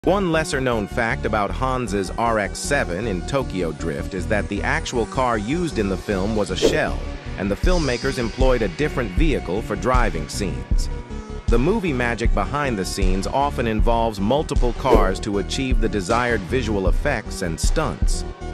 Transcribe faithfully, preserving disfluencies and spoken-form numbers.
One lesser-known fact about Hans's R X seven in Tokyo Drift is that the actual car used in the film was a shell, and the filmmakers employed a different vehicle for driving scenes. The movie magic behind the scenes often involves multiple cars to achieve the desired visual effects and stunts.